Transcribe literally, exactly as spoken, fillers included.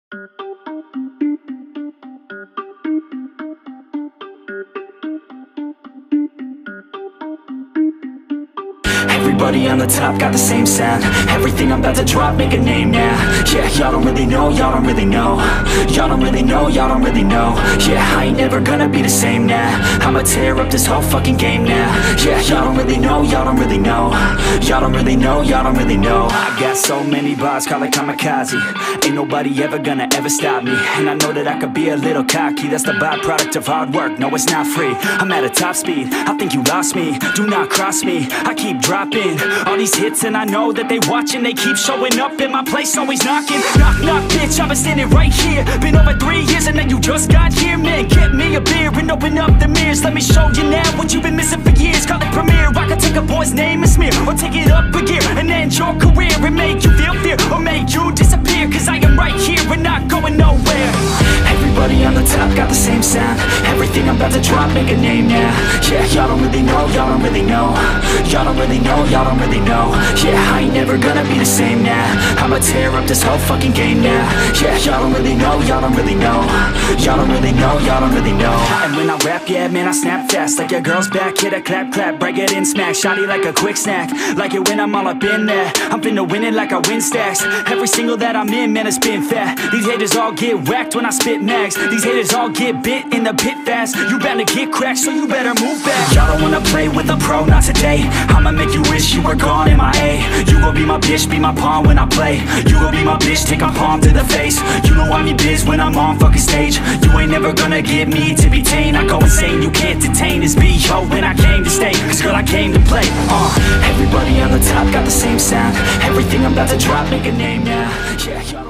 Everybody on the top got the same sound. Everything I'm about to drop, make a name now. Yeah, y'all don't really know, y'all don't really know. Y'all don't really know, y'all don't really know. Yeah, I ain't never gonna be the same now. I'ma tear up this whole fucking game now. Yeah, y'all don't really know, y'all don't really know. Y'all don't really know, y'all don't really know. I got so many bars, call it kamikaze. Ain't nobody ever gonna ever stop me. And I know that I could be a little cocky. That's the byproduct of hard work, no it's not free. I'm at a top speed, I think you lost me. Do not cross me, I keep dropping all these hits and I know that they watching. They keep showing up in my place, always knocking. Knock, knock, bitch, I've been standing right here. Been over three years and then you just got here. Man, get me a beer and open up the mirrors. Let me show you now what you've been missing for years. Call it premiere, I can take a boy's name and smear, or take it up a gear and end your career and make you feel fear, or make you disappear. Cause I am right here and not going nowhere. Everybody on the top got the same sound. Everything I'm about to drop, make a name now. Yeah, y'all don't really know, y'all don't really know. Y'all don't really know, y'all don't really know. Yeah, I ain't never gonna be the same now. I'ma tear up this whole fucking game now. Yeah, y'all don't really know, y'all don't really know. Y'all don't really know, y'all don't really know. And when I rap, yeah, man, I snap fast. Like your girl's back, hit a clap, clap, break it in, smack. Shotty like a quick snack, like it when I'm all up in there. I'm finna win it like I win stacks. Every single that I'm in, man, it's been fat. These haters all get whacked when I spit mags. These haters all get bit in the pit fast. You better get cracked, so you better move back. Y'all don't wanna play with a pro, not today. I'ma make you wish you were gone, M I A. You gon' be my bitch, be my pawn when I play. You gon' be my bitch, take my palm to the face. You know I'm your biz when I'm on fucking stage. You ain't never gonna get me to be tame. I go insane, you can't detain this B O when I came to stay. Cause girl, I came to play. Uh, everybody on the top got the same sound. Everything I'm about to drop, make a name now. Yeah, y'all